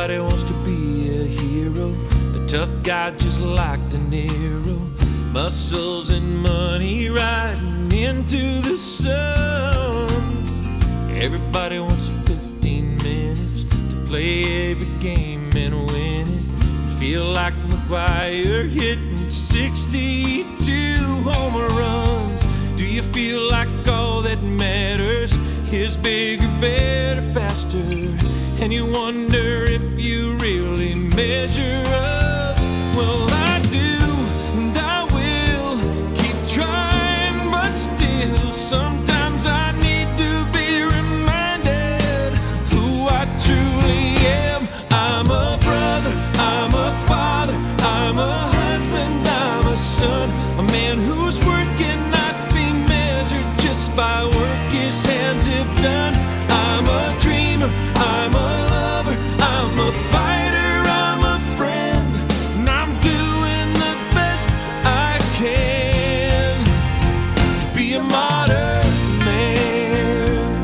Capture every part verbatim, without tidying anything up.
Everybody wants to be a hero, a tough guy just like De Niro. Muscles and money riding into the sun. Everybody wants fifteen minutes to play every game and win it. Feel like McGwire hitting sixty-two home runs. Do you feel like all that matters is bigger, better, faster? And you wonder if you really measure up. Well, I do, and I will keep trying, but still sometimes I need to be reminded who I truly am. I'm a brother, I'm a father, I'm a husband, I'm a son, a man whose worth cannot be measured just by work his hands have done. I'm a dreamer, I'm a lover, I'm a fighter, I'm a friend, and I'm doing the best I can to be a modern man.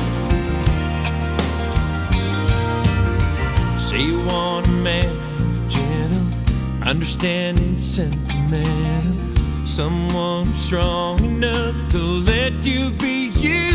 Say you want a man who's gentle, understanding, sentimental, someone strong enough to let you be you.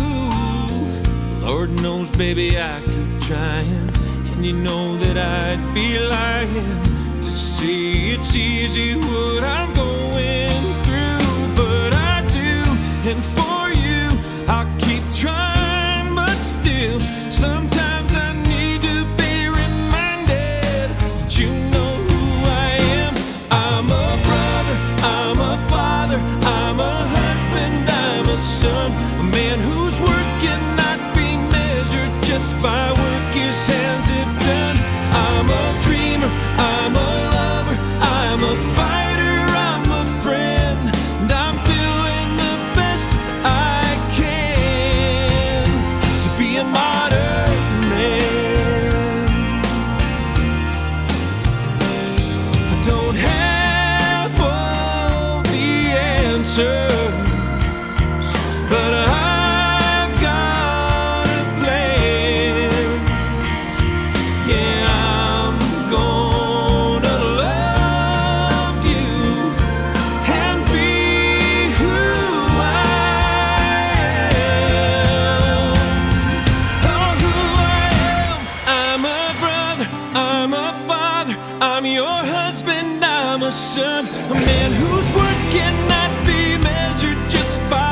Lord knows, baby, I keep trying, and you know that I'd be lying to say it's easy what I'm going through. But I do, and for you I'll keep trying, but still sometimes I need to be reminded that you know who I am. I'm a brother, I'm a father, I'm a husband, I'm a son, a man whose worth cannot be measured just by work his hands have done. I'm a dreamer, I'm a lover, I'm a fighter, I'm a friend, and I'm doing the best I can to be a modern man. I don't have all the answers, but I've got a plan. Yeah, I'm gonna love you and be who I am. Oh, who I am. I'm a brother, I'm a father, I'm your husband, I'm a son, a man whose worth cannot be measured just by